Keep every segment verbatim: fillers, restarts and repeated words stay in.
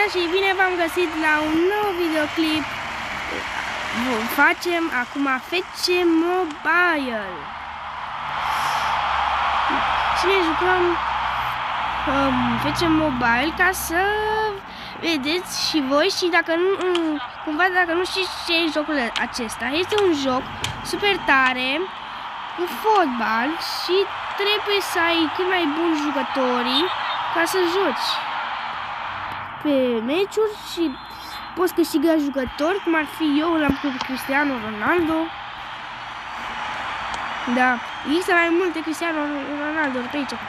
și bine v-am găsit la un nou videoclip. Facem acum F C Mobile și ne jucăm um, F C Mobile ca să vedeți și voi. Și dacă nu, cumva dacă nu știți ce e jocul acesta, este un joc super tare cu fotbal și trebuie să ai cât mai buni jucătorii ca să joci pe meciuri și poți câștiga jucători, cum ar fi eu, l-am cu Cristiano Ronaldo. Da, există mai multe Cristiano Ronaldo pe aici.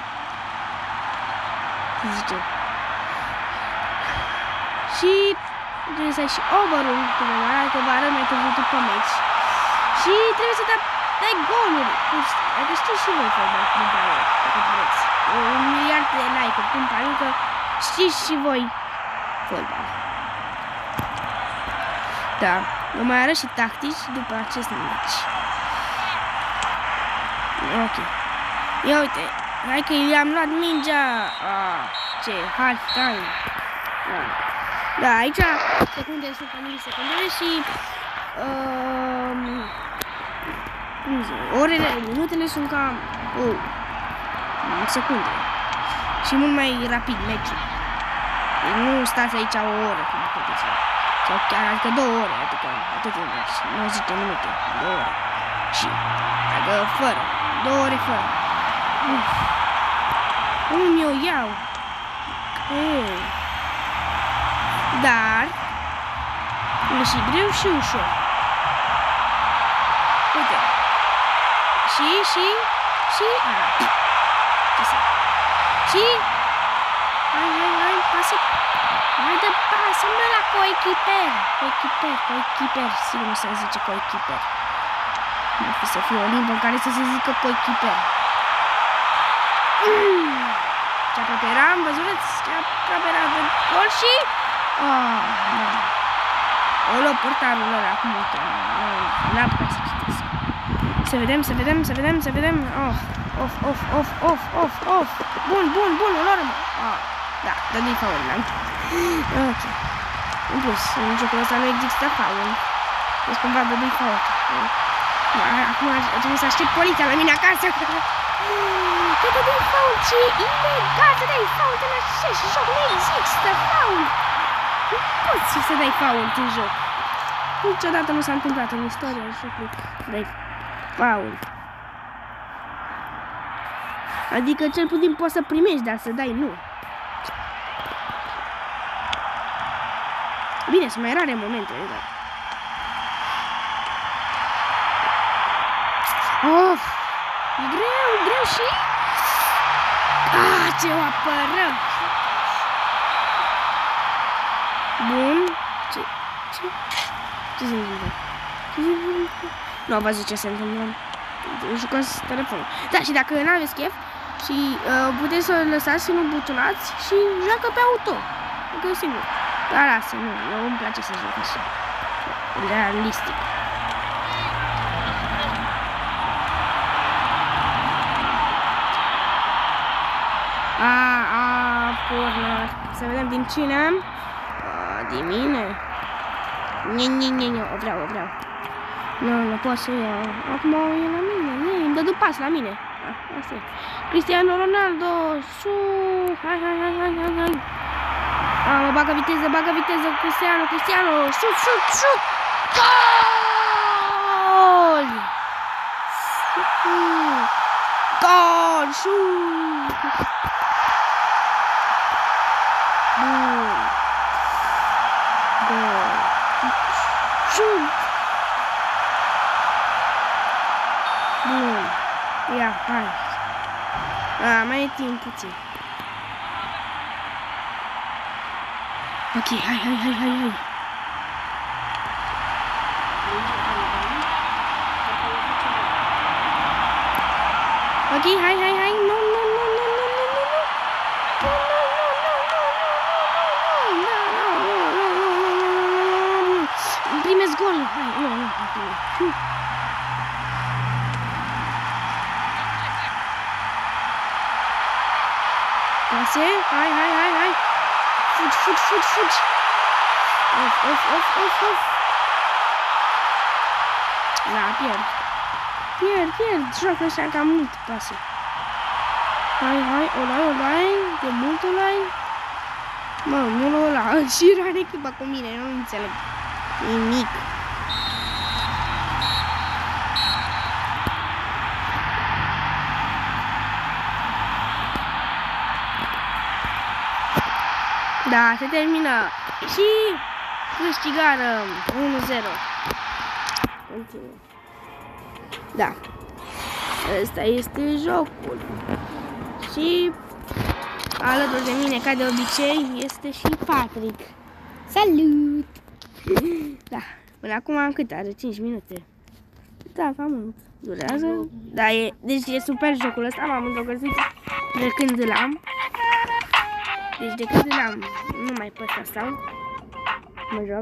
Zice. Și trebuie să ai și over-ul, că vă arăt mai târziu după meci. Și trebuie să dai goluri. Adică știți și voi fotbal, cum pare, dacă vreți. Un miliard de like-uri, cum pare, că știți și voi fotbal. Da, vă mai arăt și tactici după acest meci. Ok. Ia uite, hai că i-am luat mingea. Ah, ce, half time. Da, da, aici secundele sunt ca milisecundele și um, cum zic, orele, minutele sunt ca oh, secunde. Și mult mai rapid meciul. Deci nu stați aici o oră, cum puteți. Sau chiar, adică două ore, adică atât de meci, nouăzeci de minute, două ore. Și, adică fără, două ore fără. Uf. Cum mi-o iau? Ei. Dar, e și greu și ușor. Uite. Și, și, și, a. Și, hai, hai, hai, pasă. Hai de pasă-mă la coechiper. Coechiper, coechiper. Sigur nu se zice coechiper. Nu fi să fie o limbă în care să se zică coechiper. Ce aproape eram, văzuți? Ce aproape era de gol și... Oh, nu. Olo, portarul ăla, acum o cheamă. N-am apucat să citesc. Să vedem, să vedem, să vedem, să vedem. Oh, of, of, of, of, of, of. Bun, bun, bun, o normă. Oh, da, dă-i faul, n-am. Ok. În plus, în jocul ăsta nu există faul. Deci cumva dă-i faul. Acum trebuie să aștept poliția la mine acasă. Că dă-i faul, ce e ilegal să dai faul în acest joc. Nu există faul. Nu poți să dai faul în joc. Niciodată nu s-a întâmplat în istoria jocului să dai faul. Adică cel puțin poți să primești, dar să dai nu. Bine, sunt mai rare momentele, dar... Of! E greu, e greu și... Ah, ce o apărăm! Bun. Ce? Ce? Ce se întâmplă? Ce se întâmplă? Nu am văzut ce se întâmplă. Jucați telefonul. Da, și dacă nu aveți chef și uh, puteți să lăsați și nu butonați și joacă pe auto. Că e singur. Dar lasă, nu, eu îmi place să joc așa. Realistic. A, a, corner. Să vedem din cine am. A, din mine. Nie, nie, nie, nie, o vreau, o vreau. Nu, nu pot să iau. Acum e la mine, nie, îmi dă pas la mine. A, asta e. Cristiano Ronaldo, su, hai, hai, hai, hai, hai, hai. A, mă bagă viteză, bagă viteză, Cristiano, Cristiano, șut, șut, șut! Gol! Gol, șut! Bun! Gol! Șut! Bun! Ia, hai! A, mai e timp puțin. Ok, hai, hai, hai, hai, hai. Ok, hai, hai, hai. Nu, nu, nu, nu, nu, nu, nu, nu. Îmi primesc gol. Hai, nu, nu, nu. Pase, hai, hai, hai, hai. Fugi, fugi, fugi, fugi. Of, of, of, of, of. Da, pierd. Pierd, pierd. Joacă așa cam mult pase. Hai, hai, olai, olai. De mult olai. Mă, nu ăla. Și era de echipa cu mine, nu înțeleg. Nimic. Da, se termină. Și câștigară unu zero. Continuă. Da. Ăsta este jocul. Și alături de mine, ca de obicei, este și Patrick. Salut! Da, până acum am cât are? cinci minute. Da, cam mult. Durează. Da, e, deci e super jocul ăsta, m-am îndrăgostit de când îl am. Deci de când îl am, nu mai pe ăsta stau. Mă joc.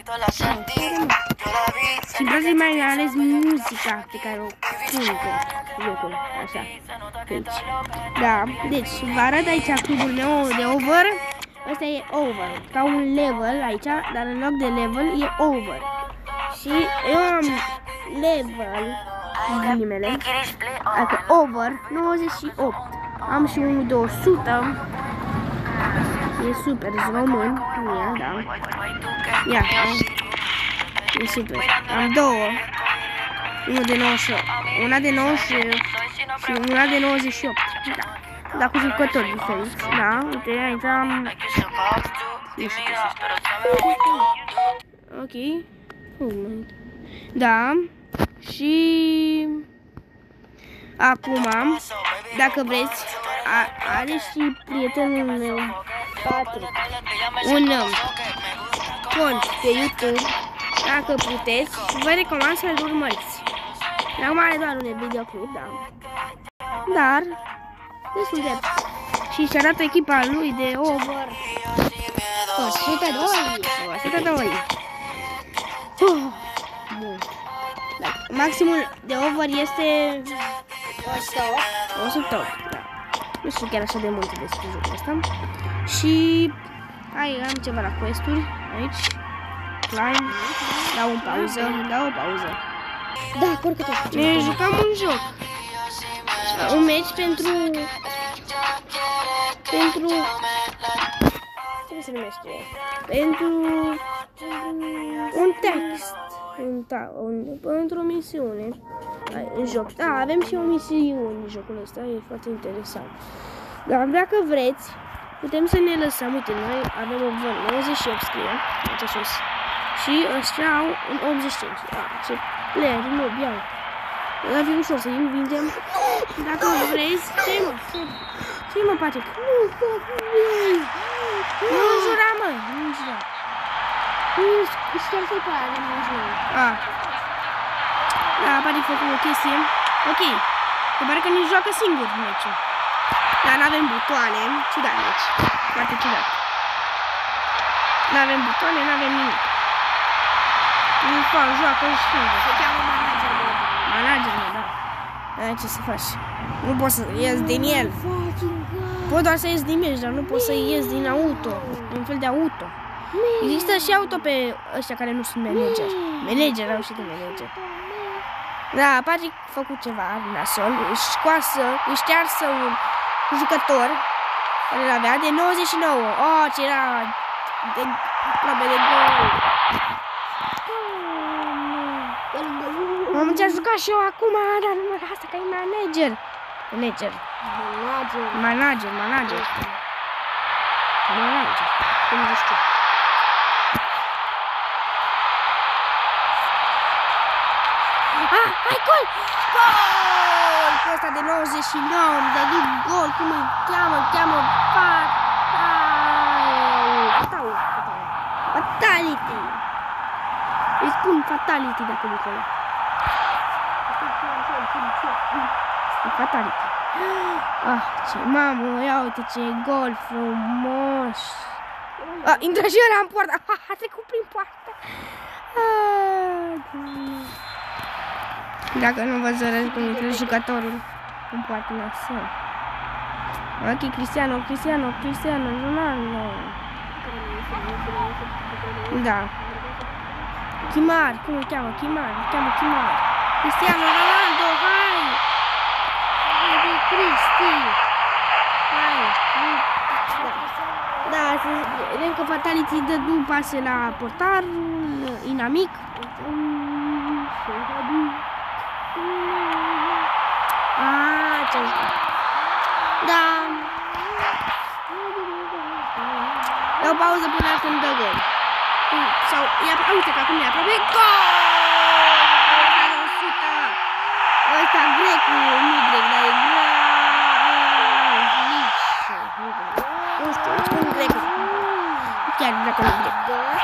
Și vreau să-i mai ales muzica pe care o cântă jocul, așa, aici. Da, deci vă arăt aici clubul meu de over. Ăsta e over, ca un level aici, dar în loc de level e over. Și eu am level, ghilimele, adică over nouăzeci și opt. Am și unul două sute. E super, e român, ia, da. Ia, e super. Am două. Una de nouăzeci și opt. Una de nouăzeci și una de nouăzeci și opt. Da. Dar cu jucători diferiți. Da, uite, aici am... Nu știu ce. Ok. Da. Și... Acum, dacă vreți, are și prietenul meu, Patrick, un cont pe YouTube, dacă puteți, vă recomand să-l urmăriți. Acum are doar un videoclip, da. Dar, destul de... Și se arată echipa lui de over o sută doi. o sută doi. Uh, bun. Da. Maximul de over este o sută opt. Da. Nu știu chiar așa de multe despre jocul ăsta. Și hai, am ceva la quest-uri aici. Climb. Dau o pauză. Dau o pauză. Da, porcă tot. Ne jucam un joc. Un meci pentru... Pentru... Cum se numește? Pentru... Un text. Un, da, un, pentru o misiune. În joc. Da, avem și o misiune în jocul ăsta. E foarte interesant. Dar dacă vreți, putem să ne lăsăm. Uite, noi avem o vână nouăzeci și opt scrie. Aici sus. Și ăștia au un optzeci și cinci. Ah, ce player, nu, iau. Ar fi ușor să-i învingem. Dacă vreți, ce-i mă? Ce-i mă, Patrick? Nu, nu înjura, mă, nu înjura. Nu știu să-i pare, nu înjura. Ah. Da, Patrick a făcut o chestie. Ok. Se pare că ne joacă singur meciul. Dar n-avem butoane. Ciudat meci. Foarte ciudat. N-avem butoane, n-avem nimic. Nu fac, joacă singur. Se cheamă manager, mă. Manager, mă, da. Aia ce să faci? Nu pot să ies din el. Pot doar să ies din meci, dar nu pot să ies din auto. Un fel de auto. Există și auto pe ăștia care nu sunt manager. Manager, au și de manager. Da, Patrick a făcut ceva nasol. Își scoasă, își ștearsă un jucător care îl avea de nouăzeci și nouă. Oh, ce era de probe de gol. Am încercat juca și eu acum, dar nu mă lasă că e manager. Manager. Manager. Manager, manager. Manager. Cum zici tu? Ah, hai, gol! Gol! Cu ăsta de nouăzeci și nouă, îmi dă gol, cum îi cheamă, îl cheamă Fatal. Fatality. Îi spun Fatality dacă nu acolo. Fatality. Ah, ce mamă, ia uite ce gol frumos. Ah, intră și ăla în poartă. Ah, a trecut prin poartă. Ah, dacă nu vă zărăți cum intră jucătorul în poartă nasol. Ok, Cristiano, Cristiano, Cristiano, Ronaldo. Da. Chimar, cum îl cheamă? Chimar, îl cheamă Chimar. Cristiano Ronaldo, hai! Hai de Cristi! Hai! Da, să vedem că Fatality dă nu pase la portar, inamic. Ah, ce da. Dau pauză până când dă gol. Sau, ia, uite că acum e aproape. Gol! Ăsta grecu, nu grec, dar e grec. Nu știu, spun grec. Chiar dacă nu grec.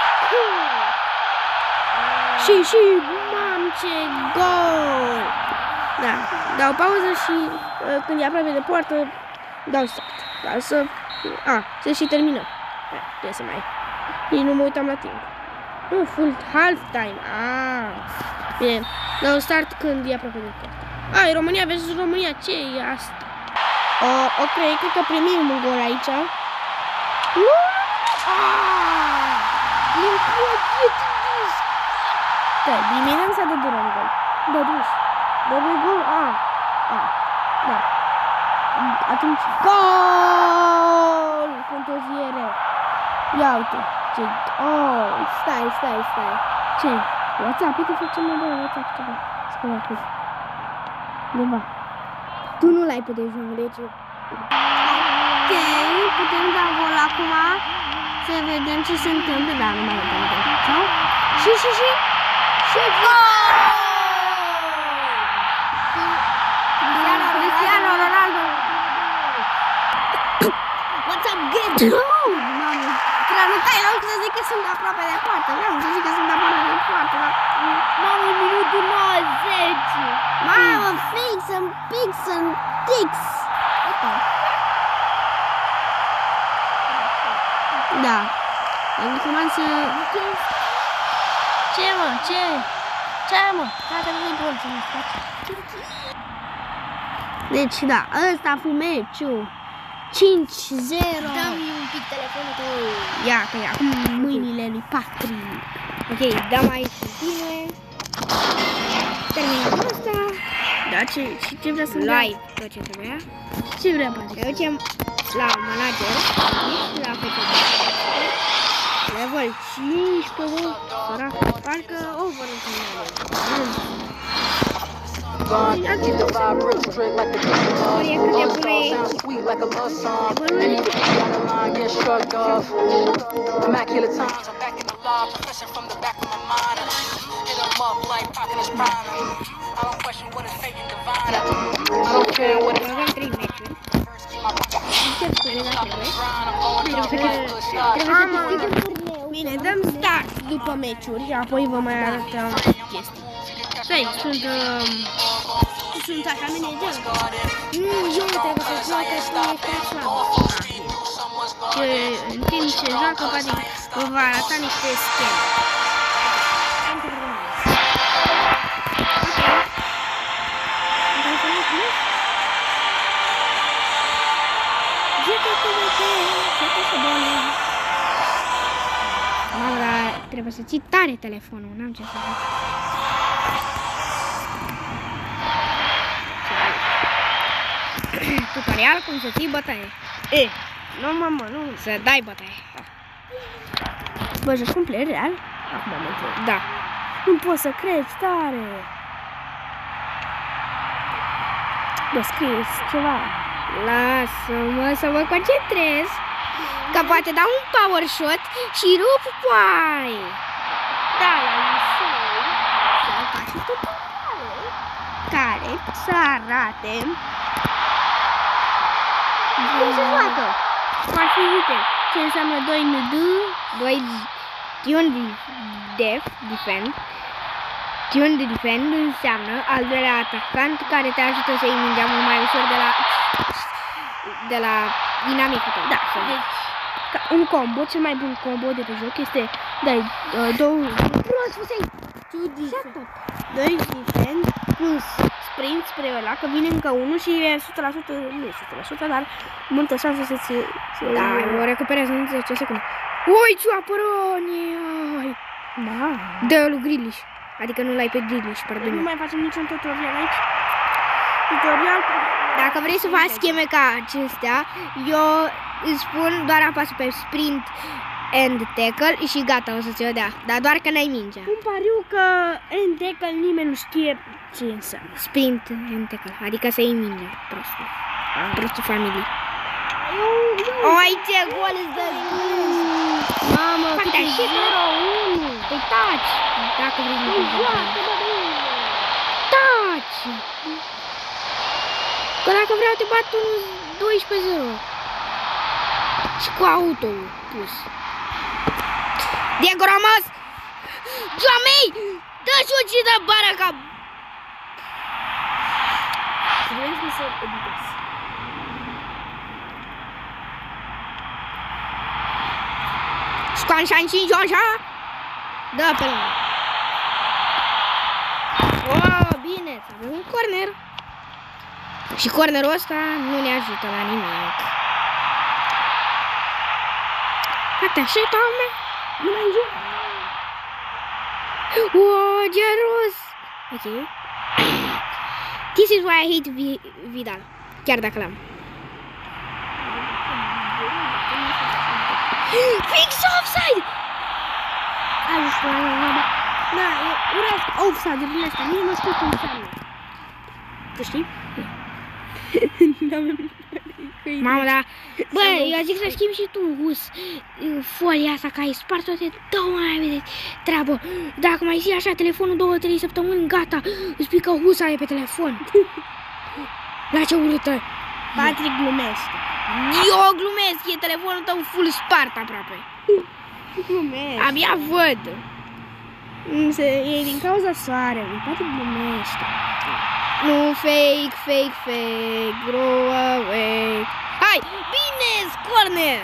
Și, și, mam, ce gol! Da, dau pauză și când e aproape de poartă, dau start. Dar să... A, să și terminăm. Da, trebuie să mai... Nici nu mă uitam la timp. Nu, full half time. Ah, bine, dau start când e aproape de poartă. Ai, România versus România, ce e asta? O, ok, cred că primim un gol aici. Nu! Aaaa! Da, dimineața de dură un gol. Da, dus. Dă doi gol? A, a, da. Atunci, gol! Cu întârziere. Ia uite, ce... Oh, stai, stai, stai. Ce? WhatsApp, uite, facem mai bine WhatsApp, ceva. Scrie acolo. Undeva. Tu nu l-ai putut juca, deci... Ok, putem da gol acum. Să vedem ce se întâmplă. Da, nu mai e de gol. Și, și, și... Și gol! Cristiano Ronaldo. What's up, good? Mamă, trebuie nu tai la ochi să zic că sunt aproape de poartă. Vreau să zic că sunt aproape de poartă, dar... Mamă, minutul nouăzeci. Mamă, fix and pix and tix. Da. Acum să... Ce, mă? Ce? Ce, mă? Hai, nu-i bun să ne faci. Deci, da, ăsta a fost meciul. cinci zero. Dă-mi un pic telefonul tău. Ia, că e acum mâinile lui Patri. Ok, dăm aici bine. Terminăm asta. Da, ce, și ce vrea să-mi Live, tot ce trebuia. Ce vrea, Patri? Ne ducem la manager. La F C. Level cincisprezece, sărac, parcă over în finale. Get the vibe real straight like the Unstall sounds sweet like a love song. And if you got a line, get shrugged off. Immaculate times, I'm back in the law, professor from the back of my mind. Hit 'em up like pocking his prime. I don't question what is fate and divine. I don't care what it's Avem trei meciuri. Bine, dăm start după meciuri și apoi vă mai arătăm chestii. Stai, sunt... Uh, sunt așa manager. Nu, eu trebuie să joc că tu ești prea slabă. Și în timp ce joacă, poate vă va arăta niște scheme. Mamă, dar trebuie să ții tare telefonul, n-am ce să fac. Tutorial cum să ții bătaie. E, nu, mamă, nu. Să dai bătaie. Bă, joci complet real? Acum am înțeles. Da. Nu poți să crezi, tare. Bă, scris ceva. Lasă-mă să mă concentrez. Că poate dau un power shot și rup poai. Da, la liceu să faci tutoriale care să arate cum se joacă. Ar fi, uite, ce înseamnă doi N D, doi Tune Def, Defend. Tune de Defend înseamnă al doilea atacant care te ajută să iei mingea mult mai ușor de la de la inamicul tău. Da, deci un combo, cel mai bun combo de pe joc este dai uh, două doi defend plus sprint spre ăla, că vine încă unul și e o sută la sută, nu e o sută la sută, dar multă șansă să se... Da, o recuperez în zece secunde. Ui, ce apărăne! Da. Dă lui Grealish. Adică nu l-ai pe Grealish, Nu pardon. mai facem niciun tutorial aici. Tutorial. Dacă vrei să faci scheme ca acestea, eu îți spun doar apasă pe sprint and tackle și gata, o să ți-o dea. Dar doar că n-ai mingea. Un pariu că în tackle nimeni nu știe ce înseamnă. Sprint and tackle, adică să iei mingea, prostul. Prostul familie. Oi, ce gol îți dă! Mamă, câte zero unu. Păi taci! Dacă vrei să Nu joacă, bă, bine. taci! Că dacă vreau te bat un doisprezece zero. Și cu auto pus. Diego Ramos! Joamei! Dă șut și dă bara ca... Trebuie să editez. Scoan șan cinci așa? Dă pe lângă. Oh, bine, să avem un corner. Și cornerul ăsta nu ne ajută la nimic. Gata, și tome. Nu mai joc. Oh, generos. Ok. This is why I hate Vi Vidal. Chiar dacă l-am. Fix offside! Hai, să da, eu urăsc offside-urile astea. Nici nu știu cum înseamnă. Tu știi? Mamă, dar... Bă, eu zic să schimbi și tu, Hus, folia asta, că ai spart toate, dă-o mai vedeți treabă. Dacă mai ții așa telefonul două, trei săptămâni, gata, îți pică Husa e pe telefon. La ce urâtă! Patrick glumește. Eu glumesc, e telefonul tău full spart aproape. Glumește. Abia văd. E din cauza soarelui. Patrick glumește. Nu, fake, fake, fake, grow away. Hai, bine, corner!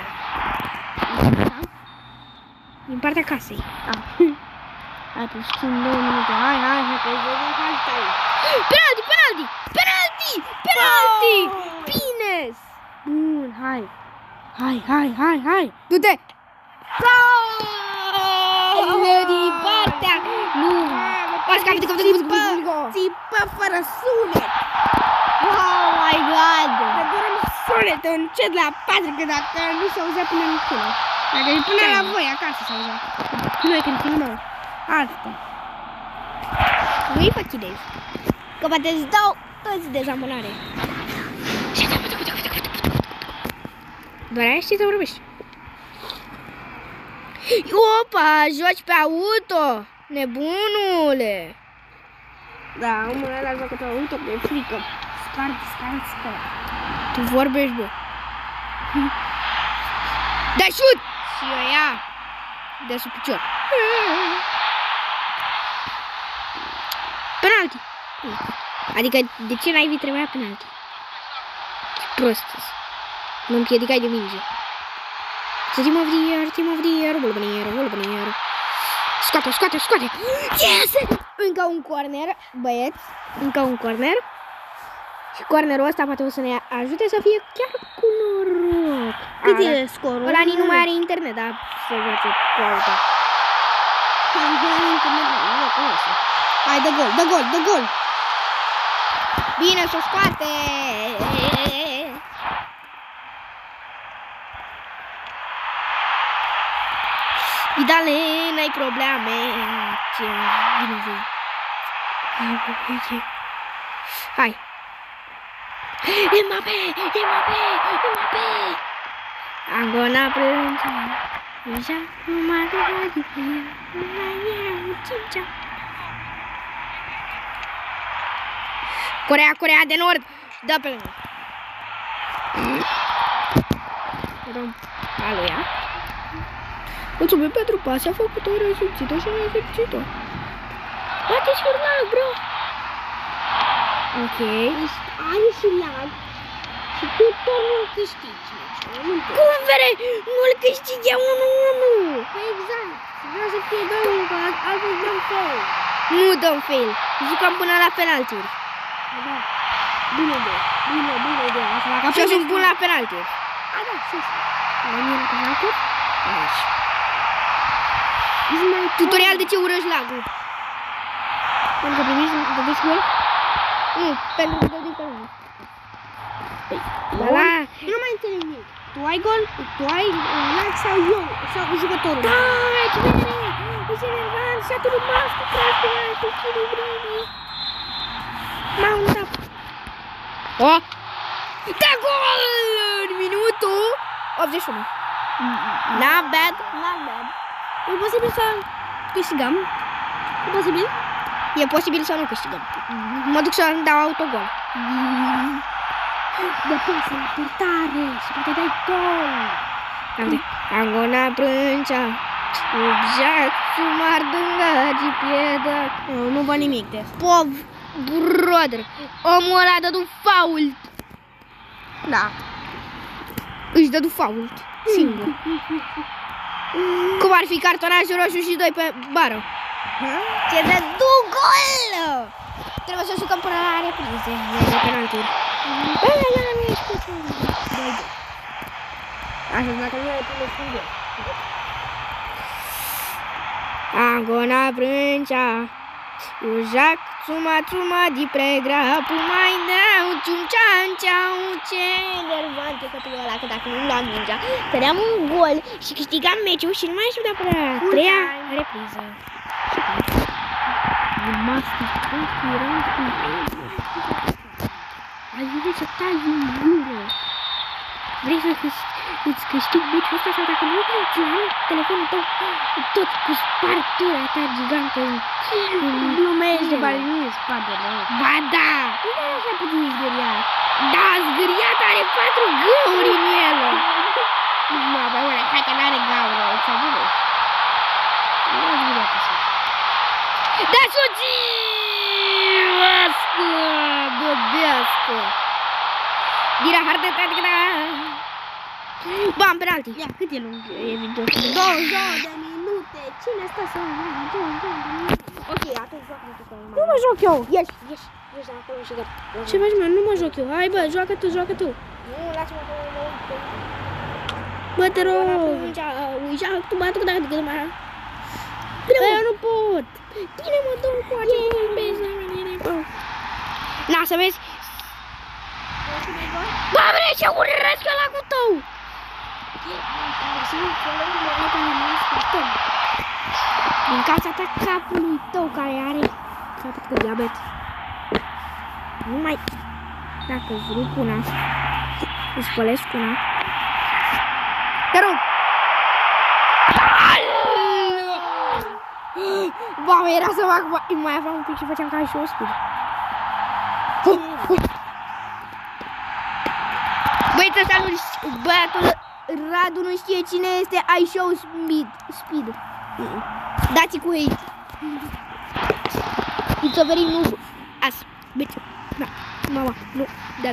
Din partea casei. Ah. Hai, pe schimb două minute. Hai, hai, hai, pe vedem hashtag. Penalti, penalti, penalti, penalti! Oh! Bine! Bun, hai. Hai, hai, hai, hai. Du-te! Gol! Din partea! Nu! Pași, capite, capite, capite, capite! Țipă fără sunet. Oh my god! Dar durăm sunet încet la Patrick, că dacă nu se auzea până în până. Dacă e până la voi acasă se auzea. Nu e când filmăm. Asta. Nu-i facilezi. Că poate îți dau toți dezamânare. Doar aia știi să vorbești. Opa, joci pe auto, nebunule. Da, omul ăla joacă pe auto, pe frică. Scart, scart, scart. Tu vorbești, bă. Da, șut! Și eu ia de sub picior. Penalti. Adică, de ce n-ai trebuia penalti? Prost. Mă împiedicai de minge. Să team of the year, team of the year, bulbănier, bulbănier. Scoate, scoate, scoate. Yes! Încă un corner, băieți. Încă un corner. Și cornerul ăsta poate o să ne ajute să fie chiar cu noroc. Cât A, e scorul? ăla nici nu mai are internet, dar se joace cu auto. Hai, dă gol, dă gol, dă gol. Bine, s-o scoate. Vidale, n-ai probleme. Ce bine vei. Hai. Mbappé, Mbappé, Mbappé. I'm gonna print. Deja nu mai are diferență. Corea, Corea de Nord. Dă pe lângă. Alo, ia. Mulțumim pentru pasia făcută, resimțită și nesimțită. Bate și lag, bro. Ok. Ai și lag. Și tu tot nu câștigi. Cum vrei? Nu-l câștige unu unu. Exact. Vreau să fie doi unu, că altfel dăm fail. Nu dăm fail. Jucăm până la penaltiuri. Da. Bine idee. Bine, bine idee. Și eu sunt bun la penaltiuri. A, da, sus. La mine la penaltiuri? Aici. Tutorial de ce urăști lagul. Pentru că primești de duci gol? Nu, pentru că te duci pe unul. Da, la... Nu mai înțeleg nimic. Tu ai gol? Tu ai lag sau eu? Sau jucătorul? Da, ce vedere! Ești enervant, s-a turut mască, tras pe ea, tu chili brini. M-a undat. O! Da, gol! În minutul optzeci și unu. Not bad, not bad. E posibil să câștigăm? E posibil? E posibil să nu câștigăm. Mă duc să dau autogol. De pasă la portare și poate dai gol. Angona Brâncea, Ujak, Sumar Dânga, Gipieda. Nu văd nimic de asta. Pov, brother, omul ăla a dat un fault. Da. Își dă un fault, singur. Cum ar fi cartonașul roșu și doi pe bară. Ce dă du gol! Trebuie să jucăm până la reprize, de penalturi. Bă, ea nu ești puțin. Așa, dacă nu ai până să gol. Angona Brâncea, Ujak, Tsuma Tsuma di pregra, Pumai neau, Cium Ceam Ceau, ce nervant e cătul ăla, că dacă nu luam mingea, cădeam un gol și câștigam meciul și nu mai știu de până la treia repriză. Mască, transpirant cu ajunge să taci din gură. Vrei să îți câștigi meciul ăsta sau dacă nu, ți-l arunc telefonul tău tot cu spartura ta gigantă. Glumești de bani, nu e spadele. Ba da! Nu e așa puțin zgâriat. Da, zgâriat are patru găuri în el. Mă, bă, bă, hai că n-are gaură, exagerezi. Nu e zgâriat așa. Da, soțioască, băbească. Dira hartă, tătă, da. Bam, penalti. Ia, cât e lung e video? douăzeci și două de minute. Cine stă să vadă douăzeci și două de minute? Ok, atunci joacă tu cu Nu mă joc eu. Ieși, ieși, ieși de acolo și gata. Ce faci, mă? Nu mă joc eu. Hai, bă, joacă tu, joacă tu. Nu, lasă-mă că mă uit. Bă, te rog. Uita, tu bată cu dacă gândă mai. Bă, eu nu pot. Bine, mă, dă cu acest vezi la mine. Na, să vezi. Bă, bre, ce urăsc eu la cu tău. Din cauza ta capului tău care are capul cu diabet. Nu mai... Dacă îți rup una, îți spălesc una. Te rog! Ba, era să fac... Mai aveam un pic și făceam ca și o speed. Băi, ăsta nu... Băiatul Radu nu știe cine este I Show Speed. Speed. Dați cu hate. It's a very noob. As. Bitch. Da. Mama. Nu. Dad.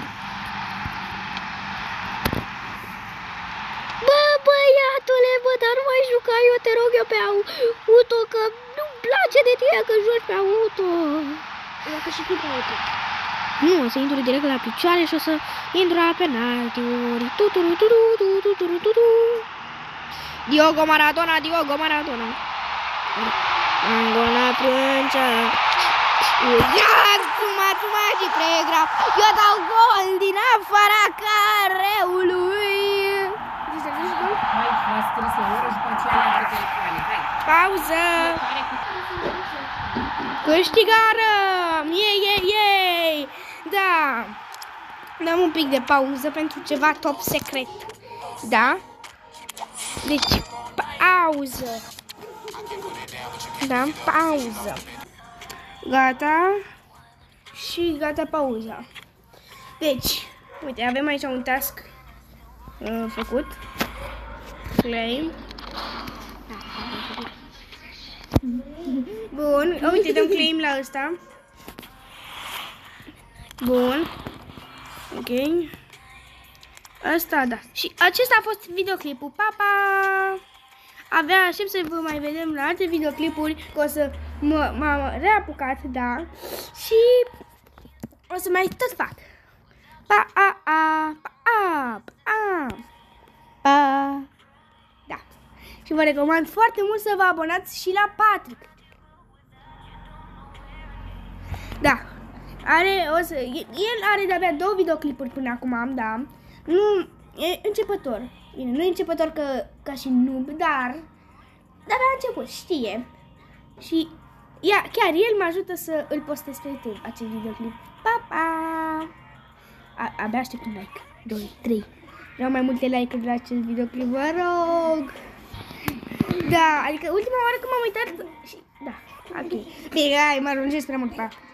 Bă, băiatule, bă, dar nu mai juca, eu te rog eu pe auto, că nu-mi place de tine că joci pe auto. Dacă și tu pe auto. Nu, o să intru direct la picioare și o să intru la penaltiuri. Tuturu, tuturu, tuturu, tuturu, tuturu. Diogo Maradona, Diogo Maradona. Angona Brâncea. Ia, Tsuma Tsuma di pregra. Eu dau gol din afara careului. Hai, v-a scris la oră și pe aceea la telefoane. Hai. Pauză. Câștigarăm! Ei, ei, ei! Da! Dăm un pic de pauză pentru ceva top secret. Da? Deci, pauză. Da, pauză. Gata. Și gata pauza. Deci, uite, avem aici un task uh, făcut. Claim. Bun, uite, dăm claim la ăsta. Bun. Ok. Asta, da. Și acesta a fost videoclipul. Pa, pa! Avea, aștept să vă mai vedem la alte videoclipuri, că o să m-am reapucat, da. Și o să mai tot fac. Pa, a, a, pa, a, pa, a. Pa. Da. Și vă recomand foarte mult să vă abonați și la Patrick. Da, are, o să, el are de-abia două videoclipuri până acum, da. Nu, e începător. Bine, nu e începător că, ca și noob, dar de-abia a început, știe. Și ia, chiar el mă ajută să îl postez pe YouTube, acest videoclip. Pa, pa! A, abia aștept un like. doi, trei. Vreau mai multe like-uri la acest videoclip, vă rog. Da, adică ultima oară când m-am uitat și... Da, ok. Bine, hai, mă arunjesc prea mult, pa.